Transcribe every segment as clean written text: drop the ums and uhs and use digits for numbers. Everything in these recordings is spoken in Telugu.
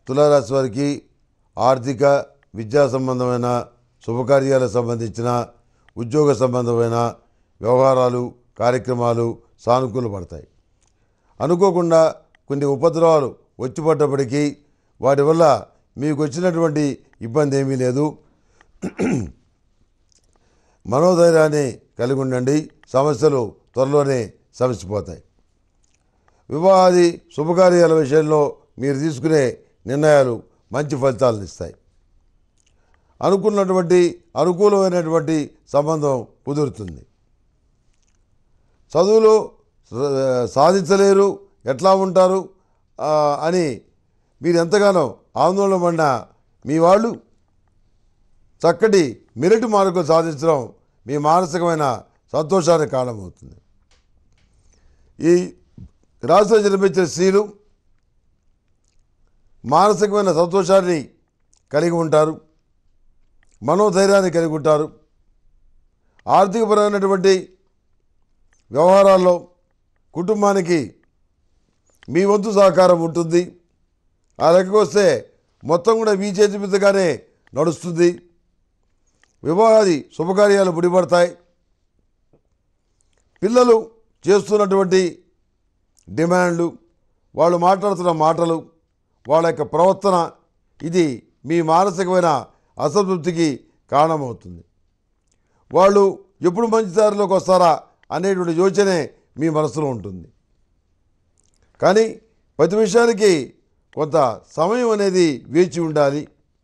తులారాశి వారికి ఆర్థిక విద్యా సంబంధమైన శుభకార్యాలకు సంబంధించిన ఉద్యోగ సంబంధమైన వ్యవహారాలు కార్యక్రమాలు సానుకూలపడతాయి. అనుకోకుండా కొన్ని ఉపద్రవాలు వచ్చి పడ్డప్పటికీ వాటి వల్ల మీకు వచ్చినటువంటి ఇబ్బంది ఏమీ లేదు. మనోధైర్యాన్ని కలిగి ఉండండి. సమస్యలు త్వరలోనే సమసిపోతాయి. వివాహాది శుభకార్యాల విషయంలో మీరు తీసుకునే నిర్ణయాలు మంచి ఫలితాలను ఇస్తాయి. అనుకున్నటువంటి అనుకూలమైనటువంటి సంబంధం కుదురుతుంది. చదువులో సాధించలేరు, ఎట్లా ఉంటారు అని మీరు ఎంతగానో ఆందోళన పడిన మీ వాళ్ళు చక్కటి మెరిట్ మార్కులు సాధించడం మీ మానసికమైన సంతోషానికి కారణమవుతుంది. ఈ రాశిలో జన్మించిన స్త్రీలు మానసికమైన సంతోషాన్ని కలిగి ఉంటారు, మనోధైర్యాన్ని కలిగి ఉంటారు. ఆర్థికపరమైనటువంటి వ్యవహారాల్లో కుటుంబానికి మీ వంతు సహకారం ఉంటుంది. ఆ లెక్కకు వస్తే మొత్తం కూడా మీ చేతి మీదుగానే నడుస్తుంది. వివాహాది శుభకార్యాలు ముడిపడతాయి. పిల్లలు చేస్తున్నటువంటి డిమాండ్లు, వాళ్ళు మాట్లాడుతున్న మాటలు, వాళ్ళ యొక్క ప్రవర్తన, ఇది మీ మానసికమైన అసంతృప్తికి కారణమవుతుంది. వాళ్ళు ఎప్పుడు మంచి దారిలోకి వస్తారా అనేటువంటి యోచనే మీ మనసులో ఉంటుంది. కానీ ప్రతి విషయానికి కొంత సమయం అనేది వేచి ఉండాలి.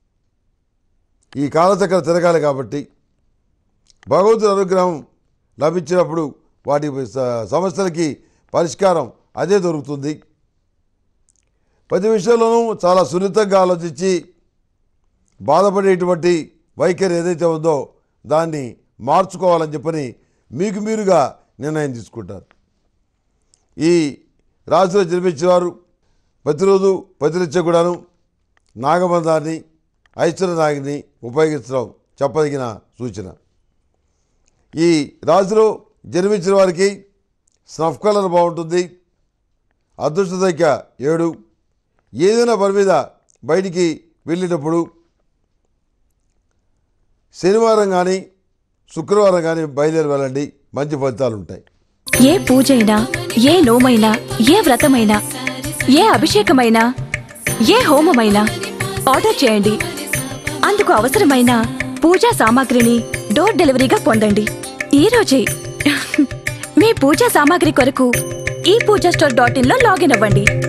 ఈ కాలచక్రం తిరగాలి కాబట్టి భగవంతుని అనుగ్రహం లభించినప్పుడు వాటి సమస్యలకి పరిష్కారం అదే దొరుకుతుంది. ప్రతి విషయంలోనూ చాలా సున్నితంగా ఆలోచించి బాధపడేటువంటి వైఖరి ఏదైతే ఉందో దాన్ని మార్చుకోవాలని చెప్పని మీకు మీరుగా నిర్ణయం తీసుకుంటారు. ఈ రాశిలో జన్మించేవారు ప్రతిరోజు ప్రతినిత్యం కూడాను నాగబంధాన్ని, ఐశ్వర్యనాగిని ఉపయోగించడం చెప్పదగిన సూచన. ఈ రాశిలో జన్మించిన వారికి స్నఫ్ కలర్ బాగుంటుంది. అదృష్ట సంఖ్య 7. ఏదైనా పని మీద బయటికి వెళ్ళేటప్పుడు శనివారం కానీ శుక్రవారం కానీ బయలుదేరి వెళ్ళండి, మంచి ఫలితాలు ఉంటాయి. ఏ పూజైనా, ఏ నోమైనా, ఏ వ్రతమైనా, ఏ అభిషేకమైనా, ఏ హోమమైనా ఆర్డర్ చేయండి. అందుకు అవసరమైన పూజా సామాగ్రిని డోర్ డెలివరీగా పొందండి ఈ రోజే. మీ పూజా సామాగ్రి కొరకు ఈ పూజా స్టోర్.in లో లాగిన్ అవ్వండి.